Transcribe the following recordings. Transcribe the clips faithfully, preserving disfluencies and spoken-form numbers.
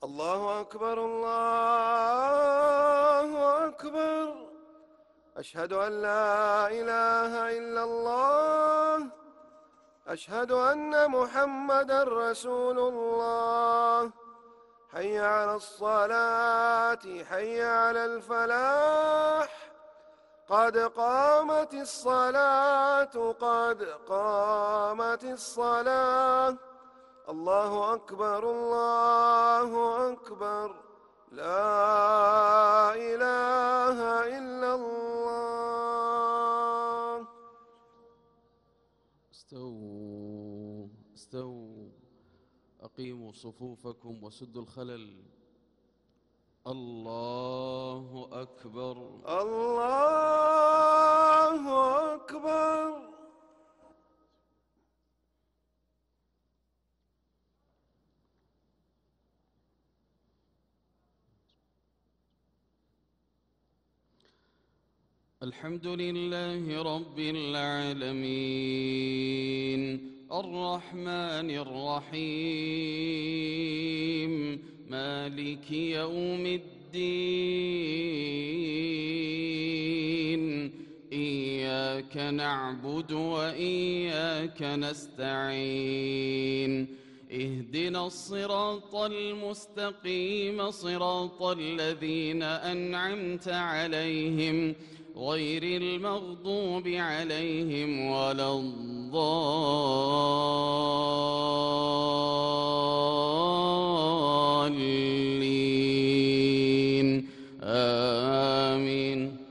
الله أكبر الله أكبر. أشهد أن لا إله إلا الله. أشهد أن محمدًا رسول الله. حي على الصلاة حي على الفلاح. قد قامت الصلاة قد قامت الصلاة. الله أكبر الله أكبر. لا إله إلا الله. استووا استووا أقيموا صفوفكم وسدوا الخلل. الله أكبر الله أكبر. الحمد لله رب العالمين الرحمن الرحيم مالك يوم الدين إياك نعبد وإياك نستعين اهدنا الصراط المستقيم صراط الذين أنعمت عليهم غير المغضوب عليهم ولا الضالين آمين.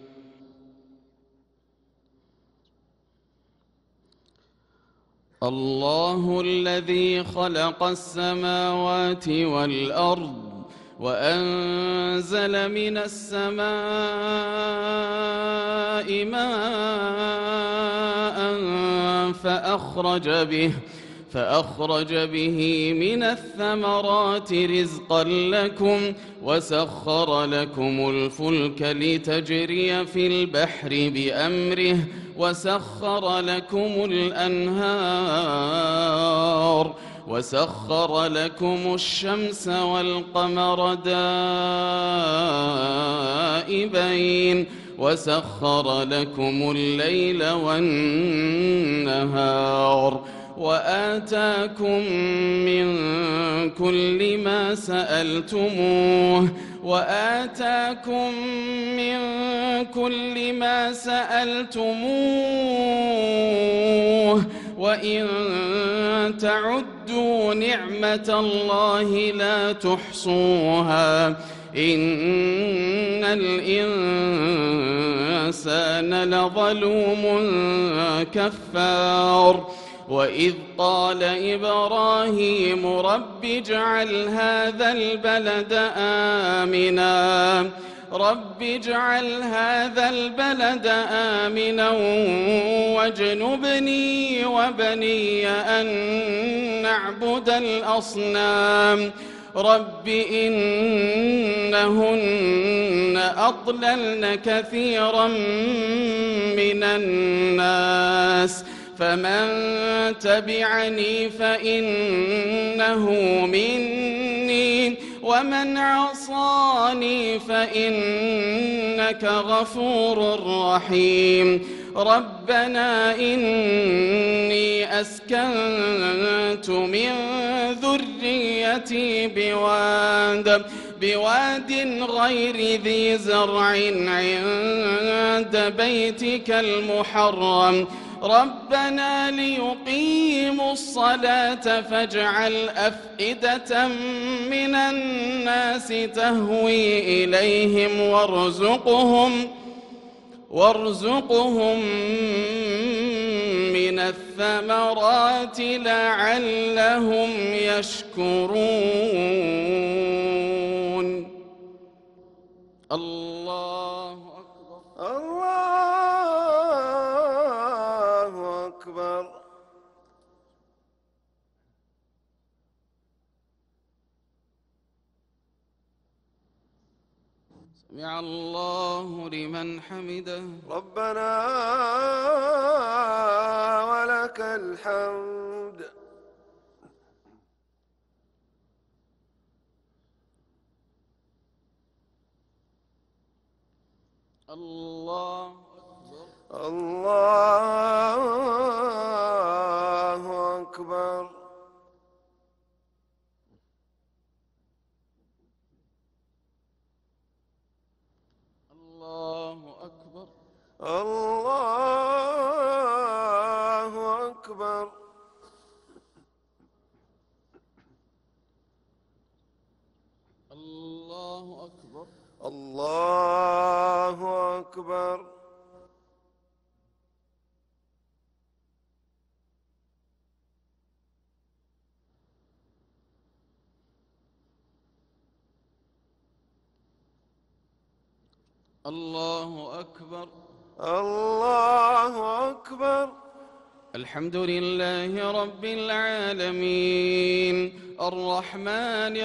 الله الذي خلق السماوات والأرض وأنزل من السماء ماء فأخرج به فأخرج به من الثمرات رزقا لكم وسخر لكم الفلك لتجري في البحر بأمره وسخر لكم الأنهار وسخر لكم الشمس والقمر دائبين وسخر لكم الليل والنهار وآتاكم من كل ما سألتموه وآتاكم من كل ما سألتموه وإن تعدوا نعمة الله لا تحصوها إن الإنسان لظلوم كفار. وإذ قال إبراهيم رب اجعل هذا البلد آمنا رب اجعل هذا البلد آمنا واجنبني وبني أن نعبد الأصنام رب إنهن أضللن كثيرا من الناس فمن تبعني فإنه مني ومن عصاني فإنك غفور رحيم. ربنا إني أسكنت من ذريتي بواد بواد غير ذي زرع عند بيتك المحرم ربنا ليقيموا الصلاة فاجعل أفئدة من الناس تهوي إليهم وارزقهم وارزقهم من الثمرات لعلهم يشكرون. الله أكبر الله أكبر. سمع الله لمن حمده ربنا ولك الحمد. الله أكبر. الله أكبر. الله أكبر. الله أكبر. الله أكبر. الله أكبر. الله أكبر. الله أكبر. الحمد لله رب العالمين الرحمن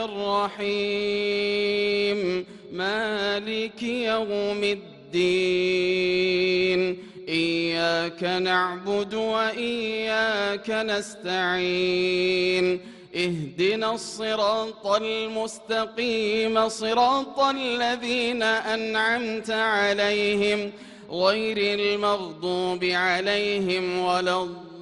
الرحيم مالك يوم الدين إياك نعبد وإياك نستعين اهدنا الصراط المستقيم صراط الذين أنعمت عليهم غير المغضوب عليهم ولا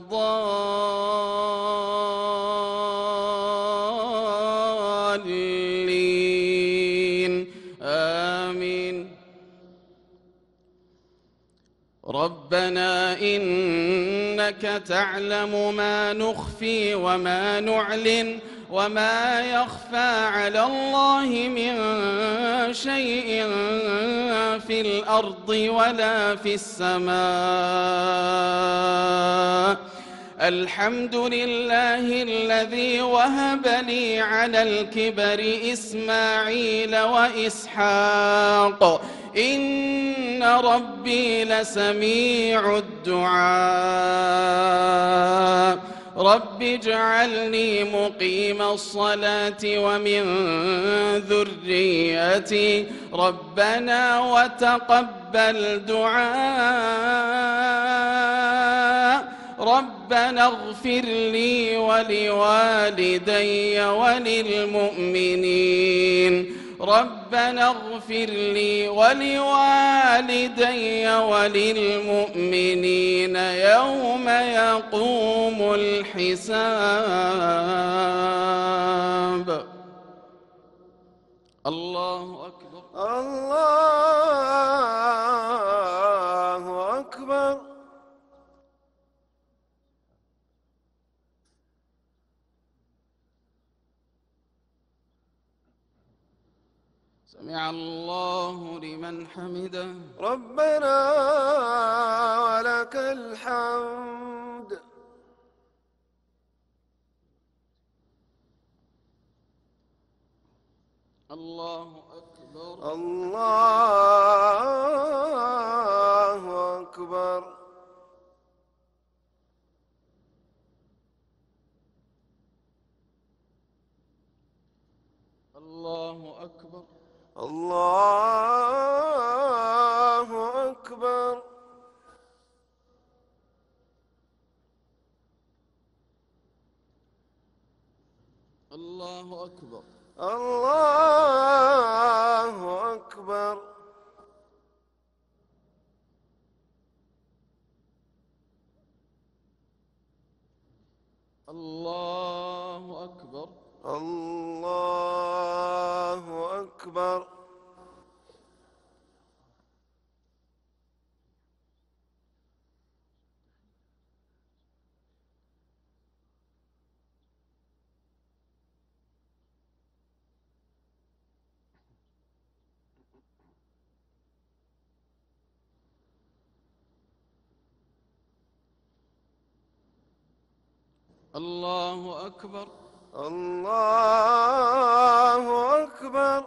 الضالين آمين. ربنا إنك تعلم ما نخفي وما نعلن وما يخفى على الله من شيء في الأرض ولا في السماء. الحمد لله الذي وهب لي على الكبر إسماعيل وإسحاق إن ربي لسميع الدعاء. رب اجعلني مقيم الصلاة ومن ذريتي ربنا وتقبل دعاء. ربنا اغفر لي ولوالدي وللمؤمنين ربنا اغفر لي ولوالدي وللمؤمنين يوم يقوم الحساب. الله أكبر. الله أكبر. سمع الله لمن حمده. ربنا ولك الحمد. الله أكبر. الله أكبر. الله أكبر. الله أكبر. الله أكبر. الله أكبر. الله أكبر. الله أكبر. الله أكبر. الله أكبر.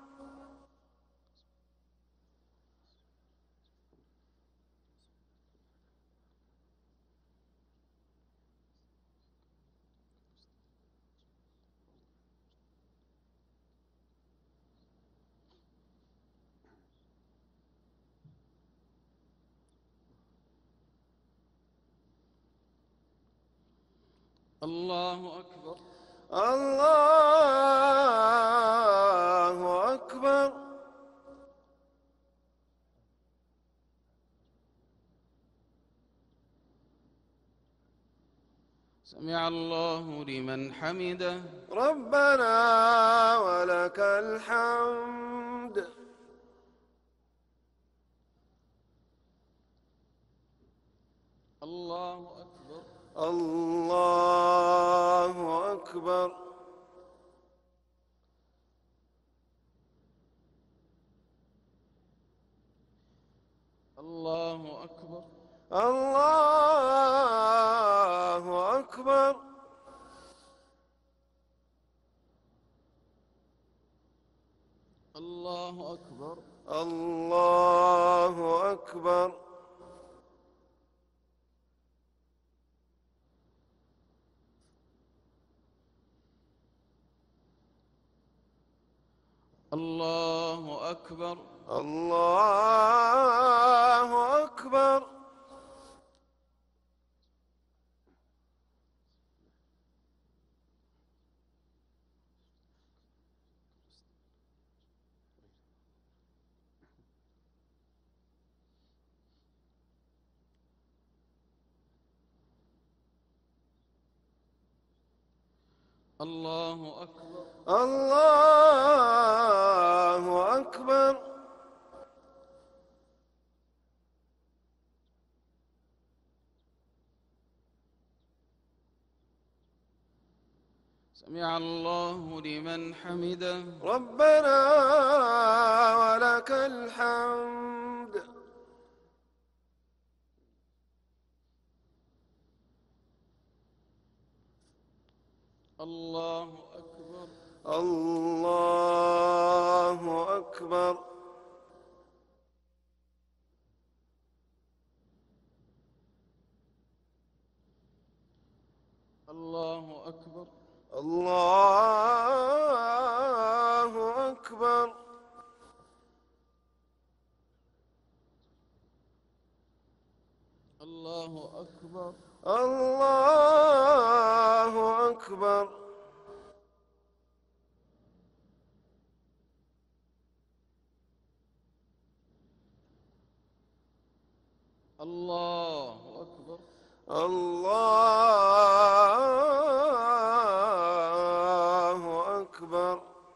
الله أكبر. الله أكبر. سمع الله لمن حمده. ربنا ولك الحمد. الله أكبر. الله أكبر. الله أكبر. الله أكبر. الله أكبر. الله أكبر. الله أكبر. الله أكبر. الله أكبر. الله أكبر. سمع الله لمن حمده. ربنا ولك الحمد. الله أكبر. الله أكبر. الله أكبر. الله أكبر. الله أكبر. الله أكبر. الله أكبر. الله أكبر.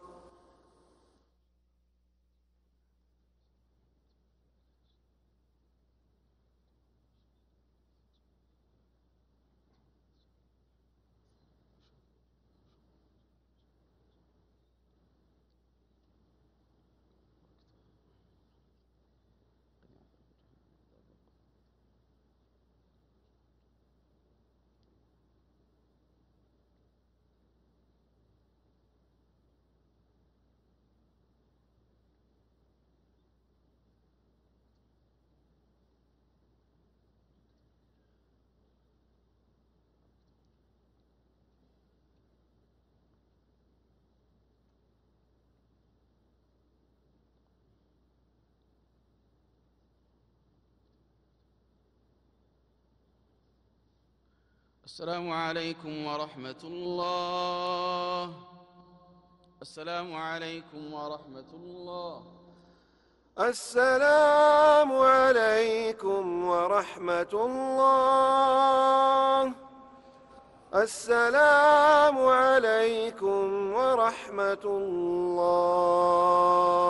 السلام عليكم ورحمة الله. السلام عليكم ورحمة الله. السلام عليكم ورحمة الله. السلام عليكم ورحمة الله.